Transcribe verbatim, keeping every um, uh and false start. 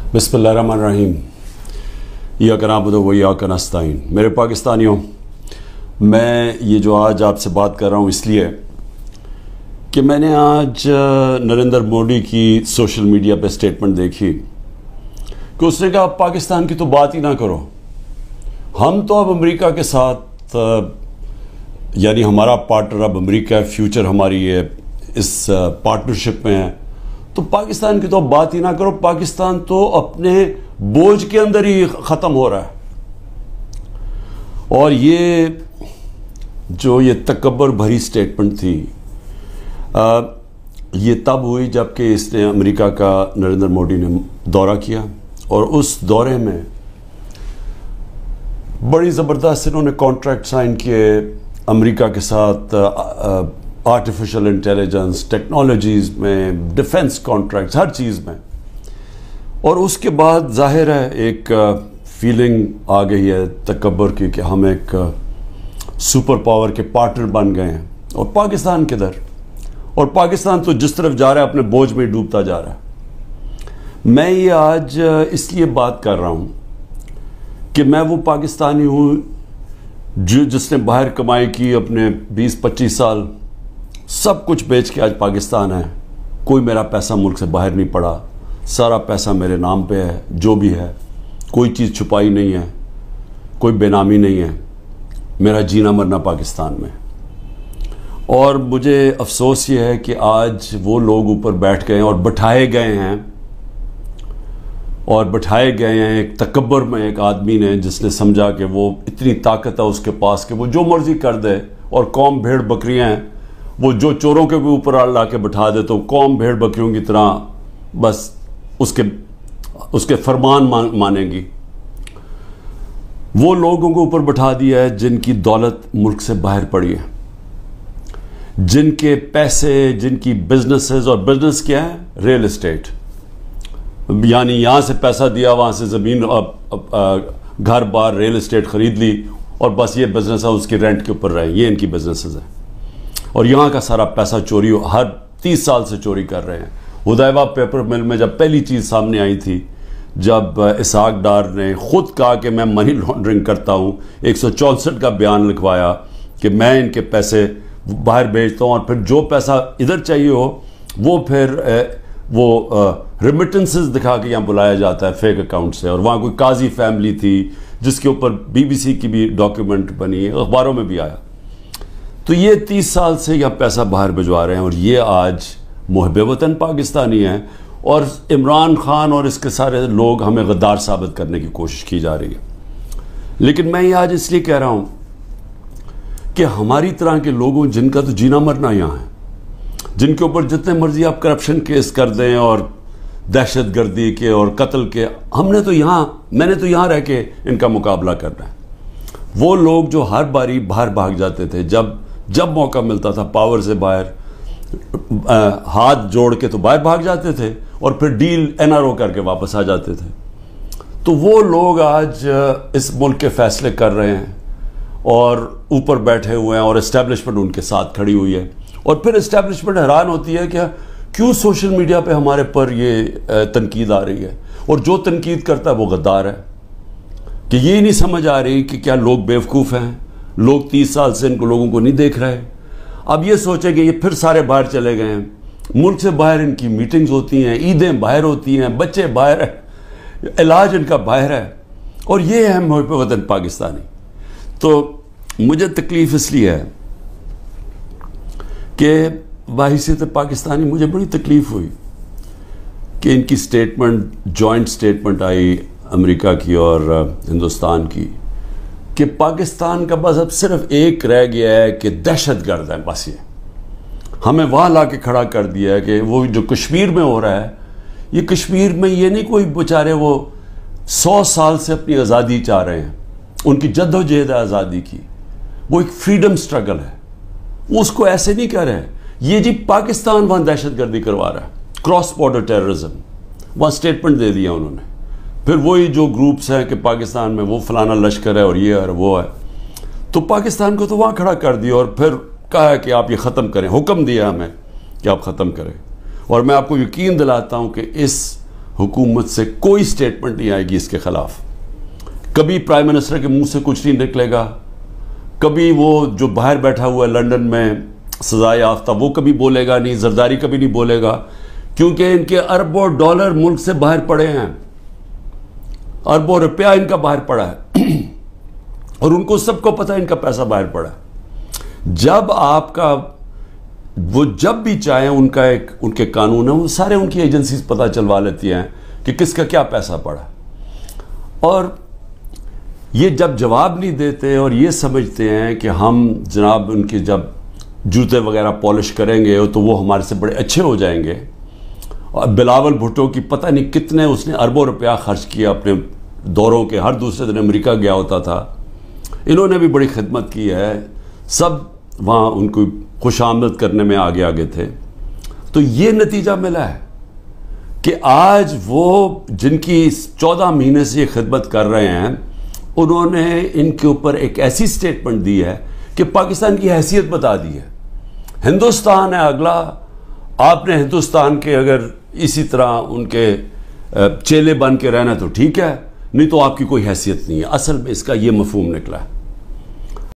بسم اللہ الرحمن الرحیم ایاک نعبد و ایاک نستعین۔ میرے پاکستانیوں، میں یہ جو آج آپ سے بات کر رہا ہوں اس لیے کہ میں نے آج نریندر مودی کی سوشل میڈیا پہ سٹیٹمنٹ دیکھی کہ اس نے کہا پاکستان کی تو بات ہی نہ کرو، ہم تو اب امریکہ کے ساتھ، یعنی ہمارا پارٹنر اب امریکہ ہے، فیوچر ہماری ہے اس پارٹنرشپ میں ہے، تو پاکستان کی تو اب بات ہی نہ کرو، پاکستان تو اپنے بوجھ کے اندر ہی ختم ہو رہا ہے۔ اور یہ جو یہ تکبر بھری سٹیٹمنٹ تھی، یہ تب ہوئی جب کہ اس نے امریکہ کا نریندر مودی نے دورہ کیا، اور اس دورے میں بڑی زبردست انہوں نے کانٹریکٹ سائن کیے امریکہ کے ساتھ، آرٹیفیشل انٹیلیجنس، ٹیکنالوجیز میں، ڈیفنس کانٹریکٹس، ہر چیز میں۔ اور اس کے بعد ظاہر ہے ایک فیلنگ آ گئی ہے تکبر کی کہ ہم ایک سپر پاور کے پارٹنر بن گئے ہیں، اور پاکستان کدھر؟ اور پاکستان تو جس طرف جا رہا ہے اپنے بوجھ میں ڈوبتا جا رہا ہے۔ میں یہ آج اس لیے بات کر رہا ہوں کہ میں وہ پاکستانی ہوں جو جس نے باہر کمائی کی، اپنے بیس پچیس سال سب کچھ بیچ کے آج پاکستان ہے، کوئی میرا پیسہ ملک سے باہر نہیں پڑا، سارا پیسہ میرے نام پہ ہے، جو بھی ہے کوئی چیز چھپائی نہیں ہے، کوئی بے نامی نہیں ہے، میرا جینا مرنا پاکستان میں۔ اور مجھے افسوس یہ ہے کہ آج وہ لوگ اوپر بیٹھ گئے ہیں اور بٹھائے گئے ہیں اور بٹھائے گئے ہیں ایک تکبر میں ایک آدمی نے، جس نے سمجھا کہ وہ اتنی طاقت ہے اس کے پاس کہ وہ جو مرضی کر دے، اور قوم بھیڑ بکریاں ہیں، وہ جو چوروں کے بھی اوپر لا کے بٹھا دے تو قوم بھیڑ بکریوں کی طرح بس اس کے اس کے فرمان مانیں گی۔ وہ لوگوں کو اوپر بٹھا دیا ہے جن کی دولت ملک سے باہر پڑی ہے، جن کے پیسے، جن کی بزنسز، اور بزنس کیا ہے؟ ریل اسٹیٹ، یعنی یہاں سے پیسہ دیا، وہاں سے زمین، گھر بار، ریل اسٹیٹ خرید لی، اور بس یہ بزنس ہے، اس کی رینٹ کے اوپر رہے، یہ ان کی بزنسز ہیں۔ اور یہاں کا سارا پیسہ چوری ہر تیس سال سے چوری کر رہے ہیں۔ ہدیبہ پیپر مل میں جب پہلی چیز سامنے آئی تھی، جب اسحاق ڈار نے خود کہا کہ میں منی لانڈرنگ کرتا ہوں، ایک سو چونسٹھ کا بیان لکھوایا کہ میں ان کے پیسے باہر بھیجتا ہوں، اور پھر جو پیسہ ادھر چاہیے ہو وہ پھر وہ ریمیٹنسز دکھا کے یہاں بلایا جاتا ہے فیک اکاؤنٹ سے۔ اور وہاں کوئی قاضی فیملی تھی جس کے اوپر بی بی سی کی بھی ڈاکیومنٹ بنی ہے، اخباروں میں بھی آیا۔ تو یہ تیس سال سے یہ پیسہ باہر بھجوا رہے ہیں، اور یہ آج محب وطن پاکستانی ہیں، اور عمران خان اور اس کے سارے لوگ ہمیں غدار ثابت کرنے کی کوشش کی جا رہی ہے۔ لیکن میں یہ آج اس لیے کہہ رہا ہوں کہ ہماری طرح کے لوگوں جن کا تو جینا مرنا یہاں ہے، جن کے اوپر جتنے مرضی آپ کرپشن کیس کر دیں اور دہشت گردی کے اور قتل کے، ہم نے تو یہاں میں نے تو یہاں رہ کے ان کا مقابلہ کرنا ہے۔ وہ لوگ جو ہر باری باہر بھاگ جاتے تھے، جب جب موقع ملتا تھا پاور سے باہر ہاتھ جوڑ کے تو باہر بھاگ جاتے تھے، اور پھر ڈیل این آر او کر کے واپس آ جاتے تھے، تو وہ لوگ آج اس ملک کے فیصلے کر رہے ہیں اور اوپر بیٹھے ہوئے ہیں، اور اسٹیبلشمنٹ ان کے ساتھ کھڑی ہوئی ہے۔ اور پھر اسٹیبلشمنٹ حیران ہوتی ہے کہ کیوں سوشل میڈیا پہ ہمارے پر یہ تنقید آ رہی ہے، اور جو تنقید کرتا ہے وہ غدار ہے، کہ یہ نہیں سمجھ آ رہی کہ کیا لوگ بیوقوف ہیں، لوگ تیس سال سے ان کو لوگوں کو نہیں دیکھ رہے۔ اب یہ سوچیں کہ یہ پھر سارے باہر چلے گئے ہیں، ملک سے باہر ان کی میٹنگز ہوتی ہیں، عیدیں باہر ہوتی ہیں، بچے باہر ہیں، علاج ان کا باہر ہے، اور یہ ہے محب وطن پاکستانی۔ تو مجھے تکلیف اس لیے ہے کہ بحیثیت پاکستانی مجھے بڑی تکلیف ہوئی کہ ان کی سٹیٹمنٹ، جوائنٹ سٹیٹمنٹ آئی امریکہ کی اور ہندوستان کی، کہ پاکستان کا بس اب صرف ایک رہ گیا ہے کہ دہشت گرد ہے، بس یہ ہمیں وہاں لا کے کھڑا کر دیا ہے کہ وہ جو کشمیر میں ہو رہا ہے، یہ کشمیر میں یہ نہیں کوئی بیچارے وہ سو سال سے اپنی آزادی چاہ رہے ہیں، ان کی جد و جہد ہے آزادی کی، وہ ایک فریڈم سٹرگل ہے، وہ اس کو ایسے نہیں کر رہے۔ یہ جی پاکستان وہاں دہشت گردی کروا رہا ہے، کراس بارڈر ٹیررزم، وہاں سٹیٹمنٹ دے دیا انہوں نے۔ پھر وہی جو گروپس ہیں کہ پاکستان میں وہ فلانا لشکر ہے اور یہ ہے اور وہ ہے، تو پاکستان کو تو وہاں کھڑا کر دیا، اور پھر کہا ہے کہ آپ یہ ختم کریں، حکم دیا ہمیں کہ آپ ختم کریں۔ اور میں آپ کو یقین دلاتا ہوں کہ اس حکومت سے کوئی سٹیٹمنٹ نہیں آئے گی اس کے خلاف. کبھی پرائم منسٹر کے منہ سے کچھ نہیں نکلے گا, کبھی وہ جو باہر بیٹھا ہوا ہے لنڈن میں سزائے یافتہ وہ کبھی بولے گا نہیں, زرداری کبھی نہیں بولے گا, کیونکہ ان کے اربوں ڈالر ملک سے باہر پڑے ہیں, اربوں روپیہ ان کا باہر پڑا ہے اور ان کو سب کو پتہ ہے ان کا پیسہ باہر پڑا ہے. جب آپ کا وہ جب بھی چاہیں ان کا ایک ان کے قانون ہے, وہ سارے ان کی ایجنسیز پتہ چلوا لیتی ہیں کہ کس کا کیا پیسہ پڑا. اور یہ جب جواب نہیں دیتے اور یہ سمجھتے ہیں کہ ہم جناب ان کے جب جوتے وغیرہ پالش کریں گے تو وہ ہمارے سے بڑے اچھے ہو جائیں گے. اور بلاول بھٹو کی پتہ نہیں کتنے اس نے اربوں روپیہ خرچ کیا اپنے دوروں کے, ہر دوسرے دن امریکہ گیا ہوتا تھا. انہوں نے بھی بڑی خدمت کی ہے, سب وہاں ان کو خوش آمد کرنے میں آگے آگے تھے. تو یہ نتیجہ ملا ہے کہ آج وہ جن کی چودہ مہینے سے یہ خدمت کر رہے ہیں, انہوں نے ان کے اوپر ایک ایسی سٹیٹمنٹ دی ہے کہ پاکستان کی حیثیت بتا دی ہے. ہندوستان ہے اگلا, آپ نے ہندوستان کے اگر اسی طرح ان کے چیلے بن کے رہنا تو ٹھیک ہے, نہیں تو آپ کی کوئی حیثیت نہیں ہے. اصل میں اس کا یہ مفہوم نکلا ہے.